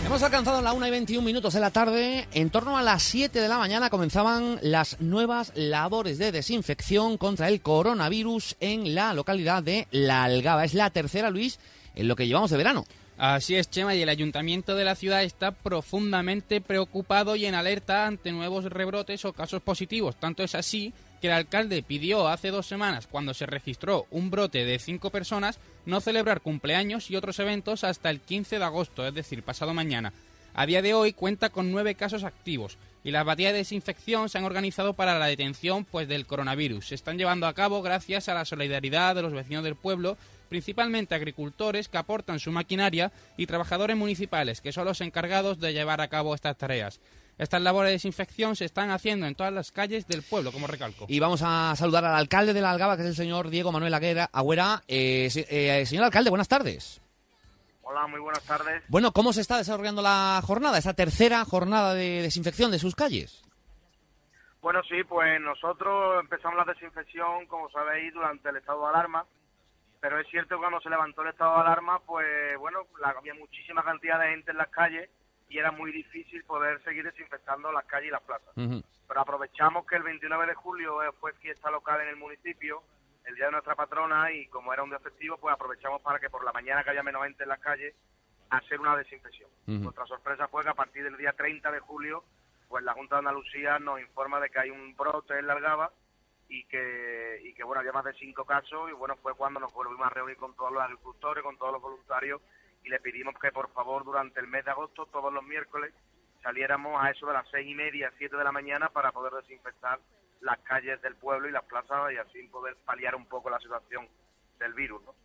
Hemos alcanzado la 1:21 de la tarde. En torno a las 7 de la mañana comenzaban las nuevas labores de desinfección contra el coronavirus en la localidad de La Algaba. Es la tercera, Luis, en lo que llevamos de verano. Así es, Chema, y el ayuntamiento de la ciudad está profundamente preocupado y en alerta ante nuevos rebrotes o casos positivos. Tanto es así que el alcalde pidió hace 2 semanas, cuando se registró un brote de 5 personas, no celebrar cumpleaños y otros eventos hasta el 15 de agosto, es decir, pasado mañana. A día de hoy cuenta con 9 casos activos y las baterías de desinfección se han organizado para la detención del coronavirus. Se están llevando a cabo gracias a la solidaridad de los vecinos del pueblo, principalmente agricultores que aportan su maquinaria y trabajadores municipales que son los encargados de llevar a cabo estas tareas. Estas labores de desinfección se están haciendo en todas las calles del pueblo, como recalco. Y vamos a saludar al alcalde de La Algaba, que es el señor Diego Manuel Agüera. Señor alcalde, buenas tardes. Hola, muy buenas tardes. Bueno, ¿cómo se está desarrollando la jornada, esta tercera jornada de desinfección de sus calles? Bueno, sí, pues nosotros empezamos la desinfección, como sabéis, durante el estado de alarma, pero es cierto que cuando se levantó el estado de alarma, pues bueno, había muchísima cantidad de gente en las calles y era muy difícil poder seguir desinfectando las calles y las plazas. Pero aprovechamos que el 29 de julio fue fiesta local en el municipio, el día de nuestra patrona, y como era un día festivo, pues aprovechamos para que por la mañana, que haya menos gente en las calles, hacer una desinfección. Nuestra sorpresa fue que a partir del día 30 de julio, pues la Junta de Andalucía nos informa de que hay un brote en La Algaba y que bueno, había más de 5 casos, y bueno, fue cuando nos volvimos a reunir con todos los agricultores, con todos los voluntarios, y le pedimos que por favor durante el mes de agosto, todos los miércoles, saliéramos a eso de las 6:30, 7 de la mañana para poder desinfectar las calles del pueblo y las plazas y así poder paliar un poco la situación del virus, ¿no?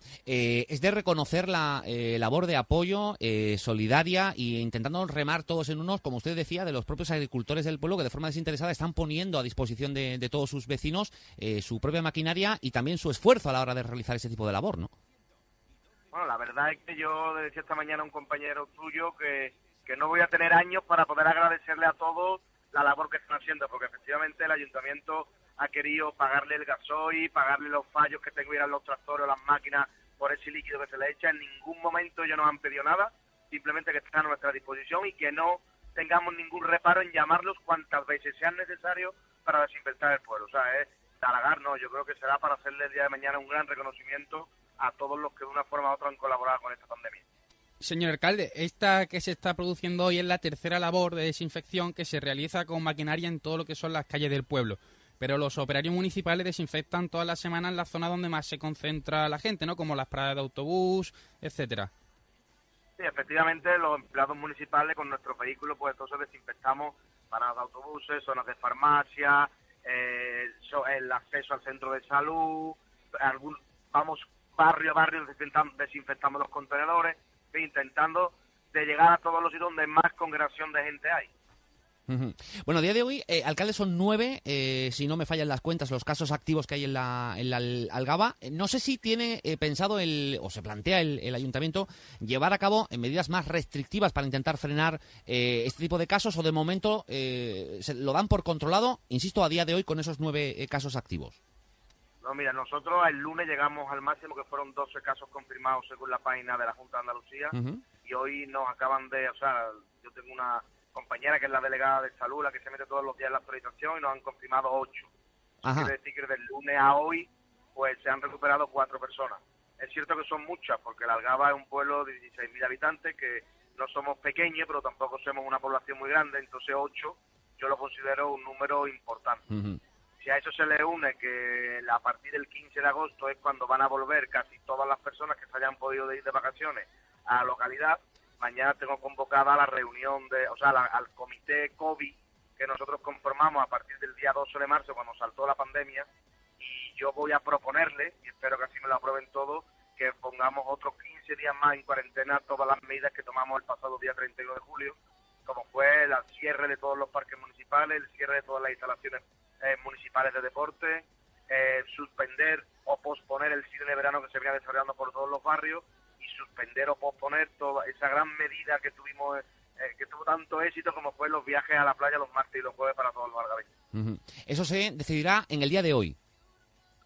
Es de reconocer la labor de apoyo solidaria e intentando remar todos en unos, como usted decía, de los propios agricultores del pueblo que de forma desinteresada están poniendo a disposición de todos sus vecinos su propia maquinaria y también su esfuerzo a la hora de realizar ese tipo de labor, ¿no? Bueno, la verdad es que yo le decía esta mañana a un compañero tuyo que no voy a tener años para poder agradecerle a todos la labor que están haciendo, porque efectivamente el ayuntamiento ha querido pagarle el gasoil, pagarle los fallos que tuvieran los tractores o las máquinas por ese líquido que se le echa. En ningún momento ellos nos han pedido nada, simplemente que están a nuestra disposición y que no tengamos ningún reparo en llamarlos cuantas veces sean necesarios para desinfectar el pueblo. O sea, es halagar, no, yo creo que será para hacerle el día de mañana un gran reconocimiento a todos los que de una forma u otra han colaborado con esta pandemia. Señor alcalde, esta que se está produciendo hoy es la tercera labor de desinfección que se realiza con maquinaria en todo lo que son las calles del pueblo. Pero los operarios municipales desinfectan todas las semanas en la zona donde más se concentra la gente, ¿no? Como las paradas de autobús, etcétera. Sí, efectivamente, los empleados municipales con nuestros vehículos, pues entonces desinfectamos paradas de autobuses, zonas de farmacia, el acceso al centro de salud, vamos barrio a barrio desinfectamos los contenedores, intentando de llegar a todos los sitios donde más congregación de gente hay. Bueno, a día de hoy, alcalde, son 9, si no me fallan las cuentas, los casos activos que hay en la Algaba. No sé si tiene pensado o se plantea el ayuntamiento llevar a cabo medidas más restrictivas para intentar frenar este tipo de casos, o de momento se lo dan por controlado, insisto, a día de hoy con esos 9 casos activos. No, mira, nosotros el lunes llegamos al máximo, que fueron 12 casos confirmados según la página de la Junta de Andalucía, y hoy nos acaban de, yo tengo una compañera que es la delegada de salud, la que se mete todos los días en la actualización, y nos han confirmado 8. Quiere decir que del lunes a hoy, pues se han recuperado 4 personas. Es cierto que son muchas, porque La Algaba es un pueblo de 16.000 habitantes, que no somos pequeños, pero tampoco somos una población muy grande, entonces 8 yo lo considero un número importante. Si a eso se le une que a partir del 15 de agosto es cuando van a volver casi todas las personas que se hayan podido ir de vacaciones a la localidad, mañana tengo convocada la reunión al comité COVID que nosotros conformamos a partir del día 12 de marzo, cuando saltó la pandemia, y yo voy a proponerle, y espero que así me lo aprueben todos, que pongamos otros 15 días más en cuarentena todas las medidas que tomamos el pasado día 31 de julio, como fue el cierre de todos los parques municipales, el cierre de todas las instalaciones municipales de deporte, suspender o posponer el cine de verano que se venía desarrollando por todos los barrios, y suspender o posponer toda esa gran medida que tuvimos, que tuvo tanto éxito como fue los viajes a la playa los martes y los jueves para todos los algabeños. Eso se decidirá en el día de hoy.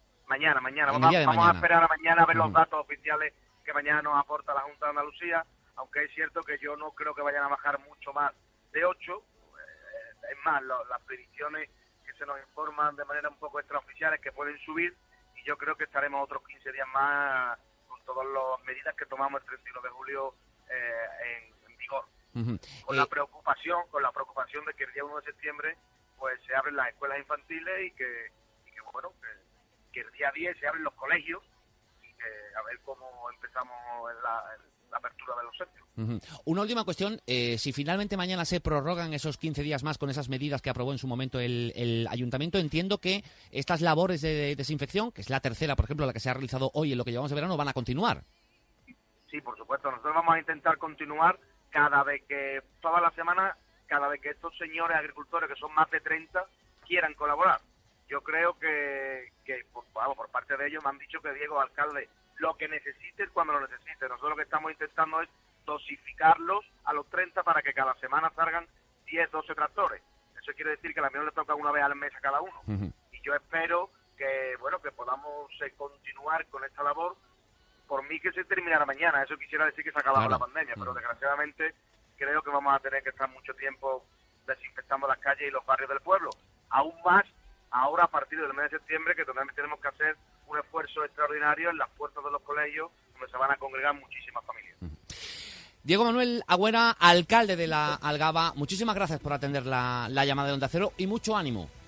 Mañana. Vamos a esperar a mañana a ver los datos oficiales que mañana nos aporta la Junta de Andalucía. aunque es cierto que yo no creo que vayan a bajar mucho más de 8. Es más, las predicciones que se nos informan de manera un poco extraoficial es que pueden subir, y yo creo que estaremos otros 15 días más con todas las medidas que tomamos el 31 de julio en vigor. Con la preocupación de que el día 1 de septiembre pues se abren las escuelas infantiles y que el día 10 se abren los colegios, y que a ver cómo empezamos en la apertura de los centros. Una última cuestión, si finalmente mañana se prorrogan esos 15 días más con esas medidas que aprobó en su momento el ayuntamiento, entiendo que estas labores de desinfección, que es la tercera, por ejemplo, la que se ha realizado hoy en lo que llevamos de verano, van a continuar. Sí, por supuesto, nosotros vamos a intentar continuar toda la semana, cada vez que estos señores agricultores, que son más de 30, quieran colaborar. Yo creo que por parte de ellos me han dicho que Diego, alcalde, lo que necesites cuando lo necesites. Nosotros lo que estamos intentando es dosificarlos a los 30 para que cada semana salgan 10, 12 tractores. Eso quiere decir que a la mejor le toca una vez al mes a cada uno. Y yo espero que podamos continuar con esta labor. Por mí que se terminara mañana, eso quisiera decir que se acababa la pandemia, pero desgraciadamente creo que vamos a tener que estar mucho tiempo desinfectando las calles y los barrios del pueblo. Aún más ahora, a partir del mes de septiembre, que también tenemos que hacer un esfuerzo extraordinario en las puertas de los colegios, donde se van a congregar muchísimas familias. Diego Manuel Agüera, alcalde de la Algaba, muchísimas gracias por atender la llamada de Onda Cero y mucho ánimo.